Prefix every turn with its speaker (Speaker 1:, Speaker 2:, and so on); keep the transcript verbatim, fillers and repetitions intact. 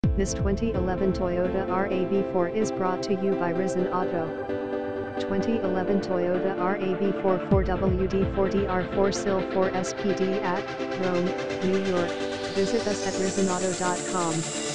Speaker 1: This twenty eleven Toyota R A V four is brought to you by Risen Auto. twenty eleven Toyota R A V four four W D forty R four S I L four S P D at Rome, New York. Visit us at risen auto dot com.